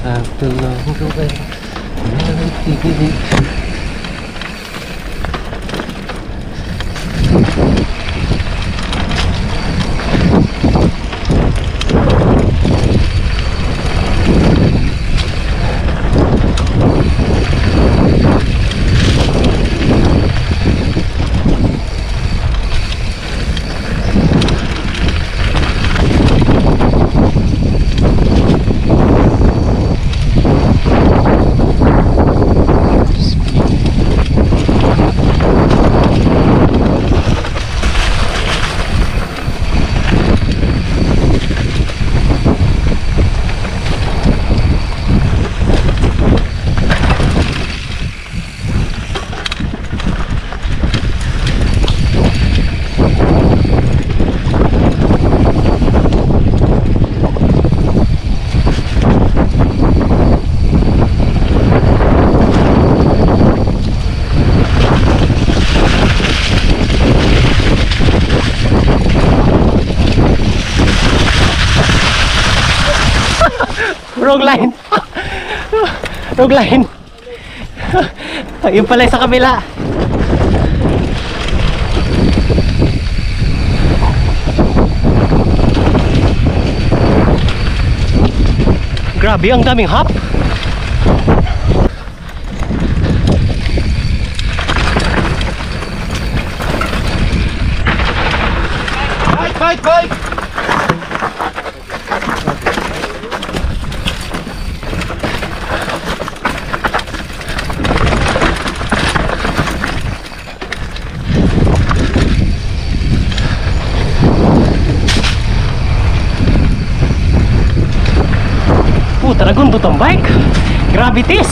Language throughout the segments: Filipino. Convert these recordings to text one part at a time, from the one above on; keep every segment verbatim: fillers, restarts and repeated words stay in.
After long away, melody. Wrong line. Wrong line. Yung pala sa kabila. Grabe, ang daming hop. Fight, fight, fight. Talagang butong bike. Gravities.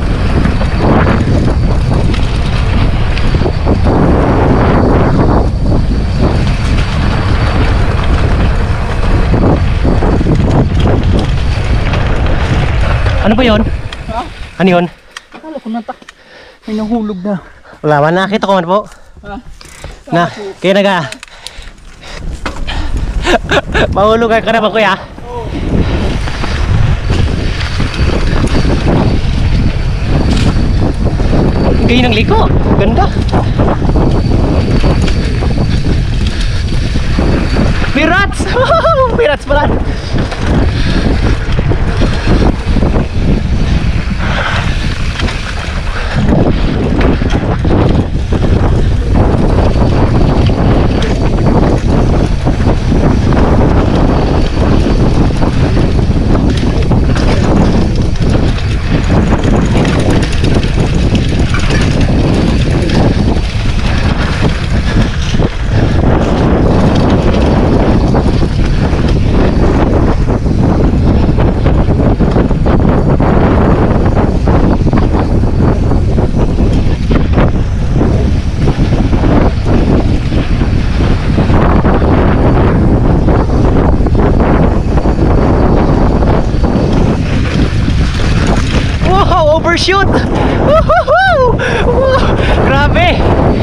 Ano ba yun? Ha? Ano yun? Akala ko nata. May nahulog na. Wala man, nakita ko man po. Ha? Na, kaya naga. Mahulog ka na ba, kuya? Kayo ng liko. Ganda. Pirats! Pirats pala. Overshoot! Woohoo! Grabe!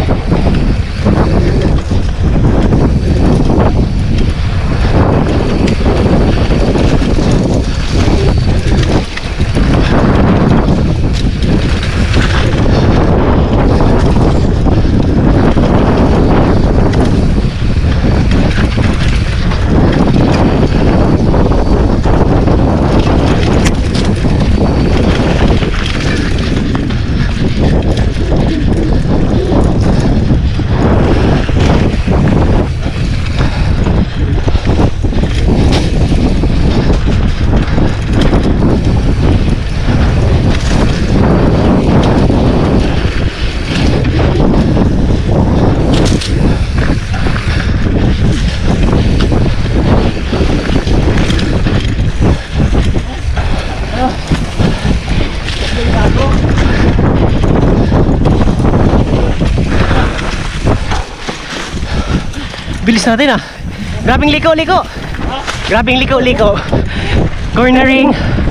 Bilis natin ah. Grabing liko-liko. Grabing liko-liko. Cornering.